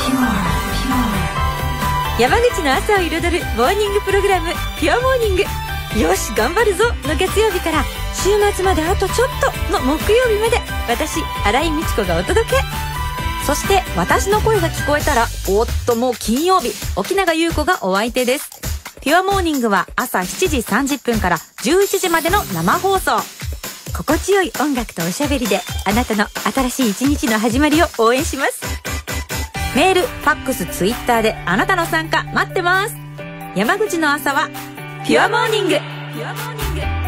山口の朝を彩るモーニングプログラムピュアモーニング。よし頑張るぞの月曜日から週末まであとちょっとの木曜日まで、私新井美智子がお届け。そして私の声が聞こえたら、おっともう金曜日、沖永優子がお相手です。ピュアモーニングは朝7時30分から11時までの生放送。心地よい音楽とおしゃべりであなたの新しい一日の始まりを応援します。メール、ファックス、ツイッターであなたの参加待ってます。山口の朝はピュアモーニング。